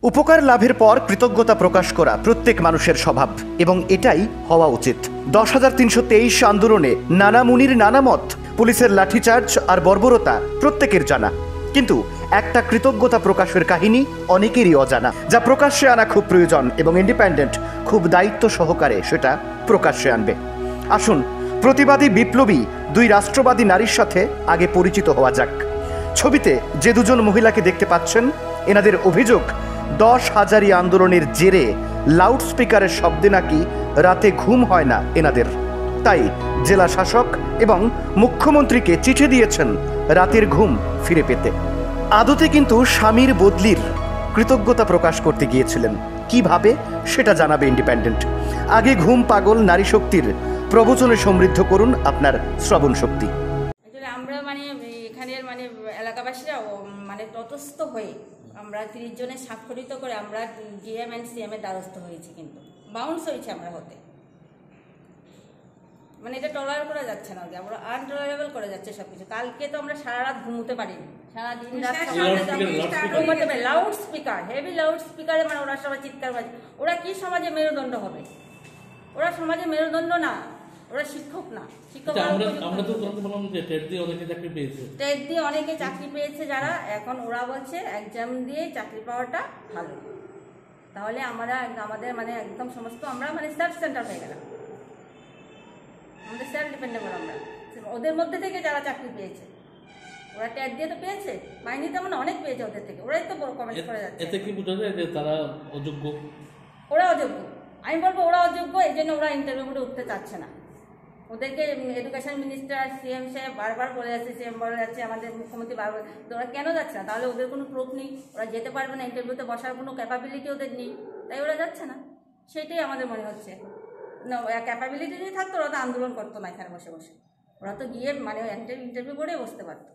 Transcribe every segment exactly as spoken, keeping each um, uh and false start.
উপকার লাভের পর কৃতজ্ঞতা প্রকাশ করা প্রত্যেক মানুষের স্বভাব এবং এটাই হওয়া উচিত। দশ হাজার তিনশো তেইশ আন্দোলনে নানা মুনির নানা মত, পুলিশের লাঠিচার্জ আর বর্বরতা প্রত্যেকের জানা, কিন্তু একটা কৃতজ্ঞতা প্রকাশের কাহিনী অনেকেরই অজানা, যা প্রকাশ্যে আনা খুব প্রয়োজন এবং ইন্ডিপেন্ডেন্ট খুব দায়িত্ব সহকারে সেটা প্রকাশ্যে আনবে। আসুন প্রতিবাদী বিপ্লবী দুই রাষ্ট্রবাদী নারীর সাথে আগে পরিচিত হওয়া যাক। ছবিতে যে দুজন মহিলাকে দেখতে পাচ্ছেন, এনাদের অভিযোগ দশ হাজারি আন্দোলনের জেরে লাউডস্পিকারের শব্দে নাকি রাতে ঘুম হয় না এনাদের। তাই জেলা শাসক এবং মুখ্যমন্ত্রীকে চিঠি দিয়েছেন রাতের ঘুম ফিরে পেতে। আদতে কিন্তু স্বামীর বদলির কৃতজ্ঞতা প্রকাশ করতে গিয়েছিলেন। কিভাবে সেটা জানাবে ইন্ডিপেন্ডেন্ট। আগে ঘুম পাগল নারী শক্তির প্রবচনে সমৃদ্ধ করুন আপনার শ্রবণ শক্তি। আমরা মানে এখানের মানে এলাকাবাসীরা মানে তটস্থ হয়ে আমরা তিরিশ জনের স্বাক্ষরিত করে আমরা ডিএম অ্যান্ড সিএম এর দ্বারস্থ হয়েছি, কিন্তু বাউন্স হয়েছে আমরা হতে। মানে এটা টলার করা যাচ্ছে না, আমরা আনটলারেবল করে যাচ্ছে সবকিছু। কালকে তো আমরা সারা রাত ঘুমোতে পারিনি, সারা দিন রাত ঘুমোতে পারি। লাউড স্পিকার, হেভি লাউড স্পিকারে মানে ওরা সবাই চিৎকার বাজে। ওরা কি সমাজে মেরুদণ্ড হবে? ওরা সমাজে মেরুদণ্ড না, ওরা শিক্ষক না। শিক্ষক টেট দিয়ে অনেকে চাকরি পেয়েছে যারা, এখন ওরা বলছে এক্সাম দিয়ে চাকরি পাওয়াটা ভালো। তাহলে আমরা আমাদের মানে একদম সমস্ত আমরা মানে সেলফ সেন্টার হয়ে গেলাম, আমাদের সেলফ ডিপেন্ডেবল। আমরা ওদের মধ্যে থেকে যারা চাকরি পেয়েছে, ওরা ট্যাগ দিয়ে তো পেয়েছে, মাইনি তেমন অনেক পেয়েছে ওদের থেকে, ওরাই তো কমেন্ট করে যাচ্ছে। এতে কি বোঝা যায় যে তারা অযোগ্য? ওরা অযোগ্য, আমি বলবো ওরা অযোগ্য। এই জন্য ওরা ইন্টারভিউ করে উঠতে চাচ্ছে না। ওদেরকে এডুকেশন মিনিস্টার সিএম সাহেব বারবার বলে যাচ্ছে, সিএম বলে যাচ্ছে, আমাদের মুখ্যমন্ত্রী বারবার, তো ওরা কেন যাচ্ছে না? তাহলে ওদের কোনো প্রুফ নেই, ওরা যেতে পারবে না, ইন্টারভিউতে বসার কোনো ক্যাপাবিলিটি ওদের নেই, তাই ওরা যাচ্ছে না। সেটাই আমাদের মনে হচ্ছে। না, ক্যাপাবিলিটি যদি থাকতো ওরা তো আন্দোলন করতো না এখানে বসে বসে, ওরা তো গিয়ে মানে ইন্টারভিউ করে বসতে পারতো।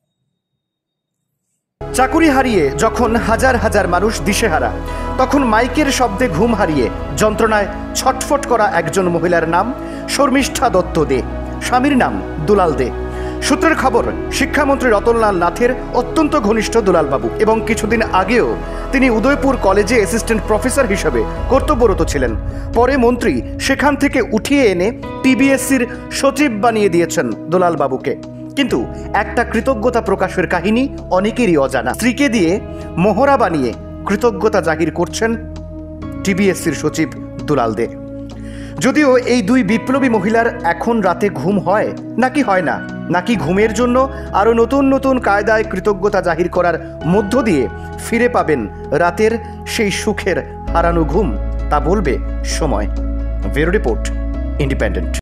চাকুরি হারিয়ে যখন হাজার হাজার মানুষ দিশেহারা, তখন মাইকের শব্দে ঘুম হারিয়ে যন্ত্রণায় ছটফট করা একজন মহিলার নাম শর্মিষ্ঠা দত্ত দে, স্বামীর নাম দুলাল দে। সূত্রের খবর, শিক্ষামন্ত্রী রতনলাল নাথের অত্যন্ত ঘনিষ্ঠ দুলালবাবু এবং কিছুদিন আগেও তিনি উদয়পুর কলেজে অ্যাসিস্ট্যান্ট প্রফেসর হিসেবে কর্তব্যরত ছিলেন। পরে মন্ত্রী সেখান থেকে উঠিয়ে এনে টিবিএসসির সচিব বানিয়ে দিয়েছেন দুলালবাবুকে। কিন্তু একটা কৃতজ্ঞতা প্রকাশের কাহিনী অনেকেরই অজানা। স্ত্রীকে দিয়ে মোহরা বানিয়ে কৃতজ্ঞতা জাহির করছেন টিবিএসসির সচিব দুলাল দে। যদিও এই দুই বিপ্লবী মহিলার এখন রাতে ঘুম হয় নাকি হয় না, নাকি ঘুমের জন্য আরও নতুন নতুন কায়দায় কৃতজ্ঞতা জাহির করার মধ্য দিয়ে ফিরে পাবেন রাতের সেই সুখের হারানো ঘুম, তা বলবে সময়। Bureau report, independent.